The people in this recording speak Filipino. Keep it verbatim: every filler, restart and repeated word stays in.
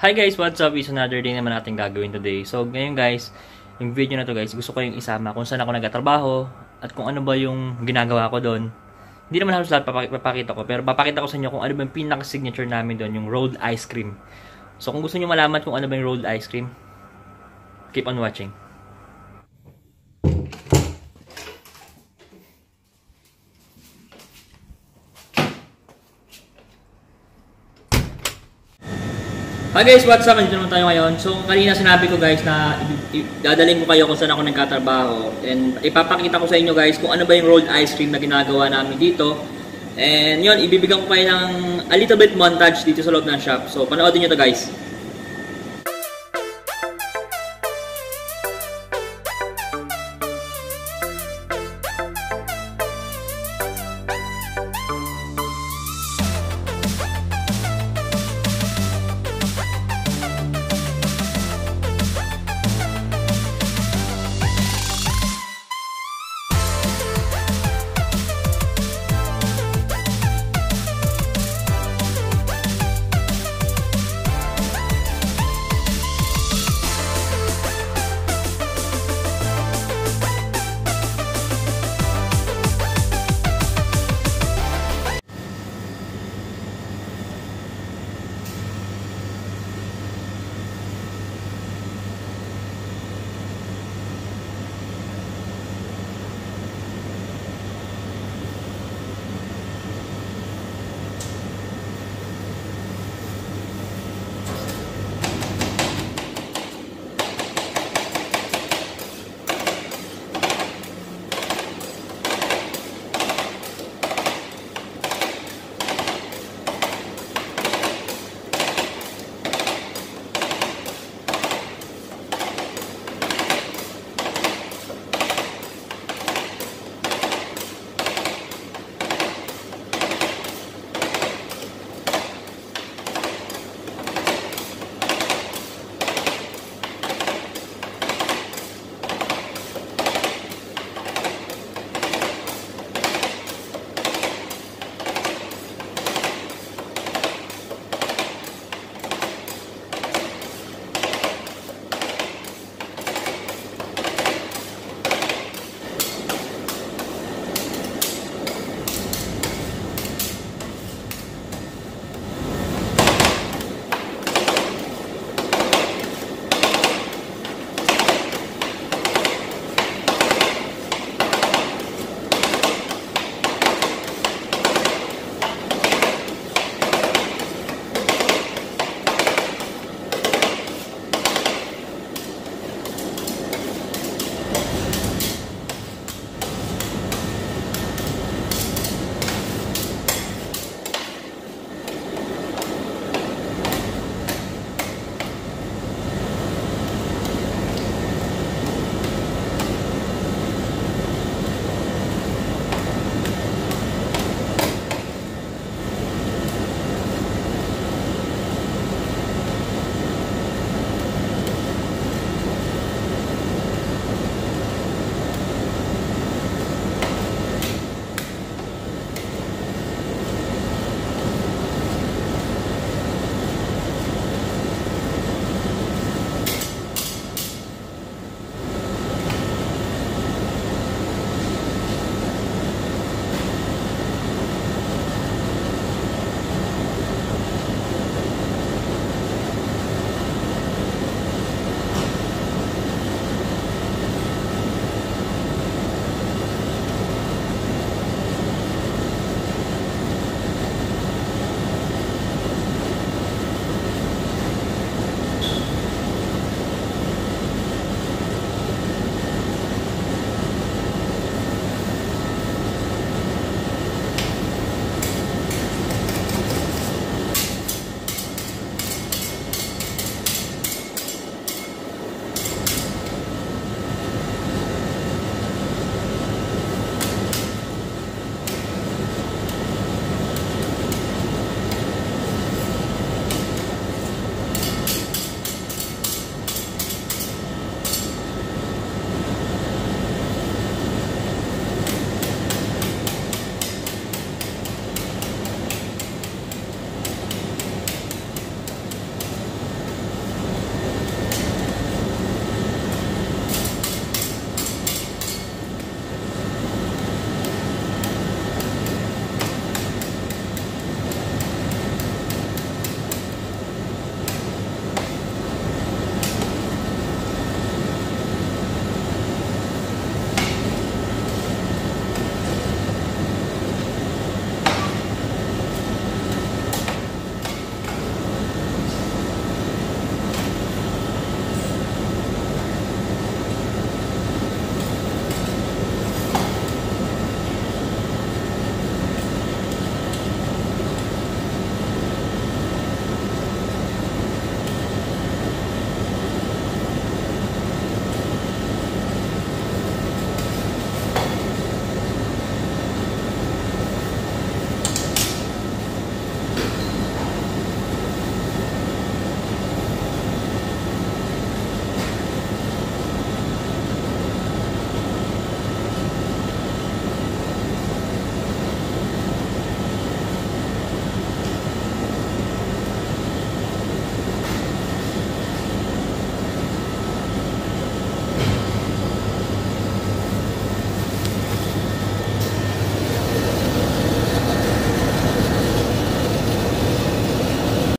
Hi guys, what's up? It's another day naman natin gagawin today. So ngayon guys, yung video na to guys, gusto ko yung isama kung saan ako nagtatrabaho at kung ano ba yung ginagawa ko doon. Hindi naman halos lahat papakita ko, pero papakita ko sa inyo kung ano ba yung pinaka-signature namin doon, yung rolled ice cream. So kung gusto niyo malaman kung ano ba yung rolled ice cream, keep on watching. Hi guys, what's up? Nandito naman tayo ngayon. So, kanina sinabi ko guys na dadalhin ko kayo kung saan ako nagtatrabaho. And ipapakita ko sa inyo guys kung ano ba yung rolled ice cream na ginagawa namin dito. And yun, ibibigyan ko kayo ng a little bit montage dito sa loob ng shop. So, panoodin nyo to guys.